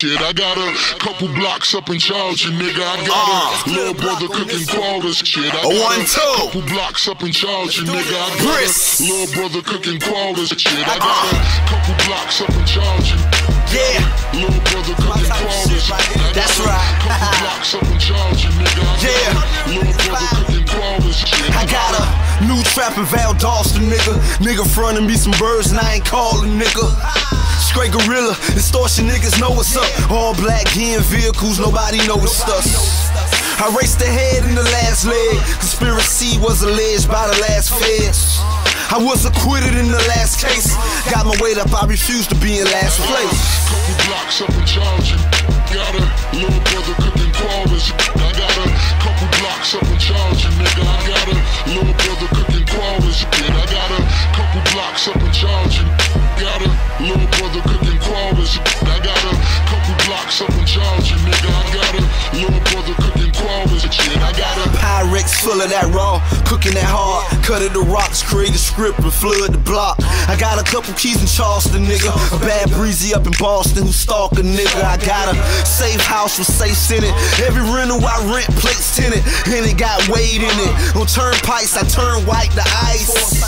Shit, I got a couple blocks up in Charleston, nigga. I got a little brother cooking quarters. Shit, I got a couple blocks up in Charleston, nigga. I got a little brother cooking quarters. Shit, I got a couple blocks up in Charleston. Yeah, little brother cooking quarters. That's right. Couple blocks up in Charleston, nigga. Little brother cooking quarters. I got a new trappin' Val Dawson, nigga. Nigga frontin' me some birds and I ain't callin', nigga. Straight gorilla, extortion niggas know what's up. All black in vehicles, nobody know it's us. I raced ahead in the last leg. Conspiracy was alleged by the last feds. I was acquitted in the last case. Got my weight up, I refuse to be in last place. Couple blocks up in Charleston. Got a little brother cooking quarters. I got a couple blocks up in Charleston, nigga. I got a little brother cooking quarters. I got a couple blocks up in Charleston. Got a little brother cooking quarters. I got a couple blocks up in Charleston, nigga. I got a little brother cooking quarters. I got a Pyrex full of that raw, cooking that hard. Cut it to rocks, create a script and flood the block. I got a couple keys in Charleston, nigga. A bad breezy up in Boston who stalk a nigga. I got a safe house with safes in it. Every rental I rent plates tinted, and it got weight in it. On turnpikes I turn white to ice.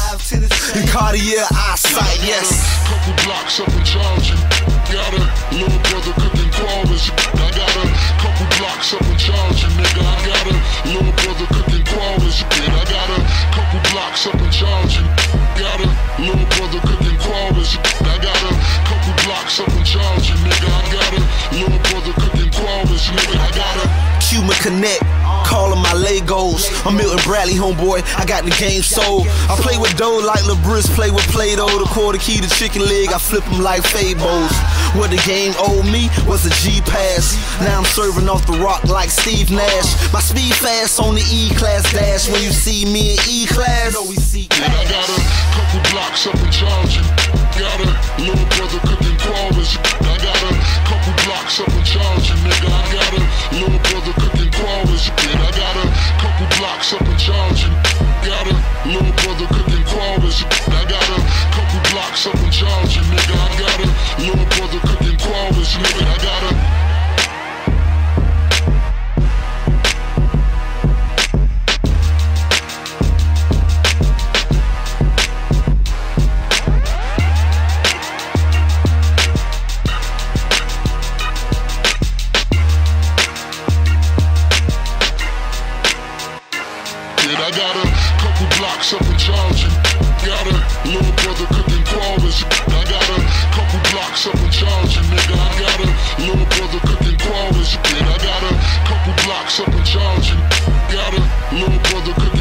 In Cartier eyesight, yes. Couple blocks up in Charleston. Got a little brother cooking quarters. I got a couple blocks up in Charleston, nigga. I got a little brother cooking quarters. I got a couple blocks up in Charleston. Got a little brother cooking quarters. I got a couple blocks up in Charleston, nigga. I got a little brother cooking quarters, nigga. I got a Cuban Connect, callin' my Legos. I'm Milton Bradley, homeboy, I got the game sold. I play with dough like LeBris play with Play-Doh. The quarter key to chicken leg, I flip them like Fabos. What the game owed me was a G-Pass. Now I'm serving off the rock like Steve Nash. My speed fast on the E-Class dash. When you see me in E-Class, I got a couple blocks up in Charleston. Got a little brother cooking quarters. I got a couple blocks up in Charleston, nigga. I got a little brother cooking quarters. I got a couple blocks up in Charleston. Got a little brother cooking quarters. I got a couple blocks up in Charleston, nigga. I got a little brother cooking quarters, nigga. I got a I got a couple blocks up in Charleston. Got a little brother cooking quarters. I got a couple blocks up in Charleston, nigga. I got a little brother cooking quarters. I got a couple blocks up in Charleston. Got a little brother cooking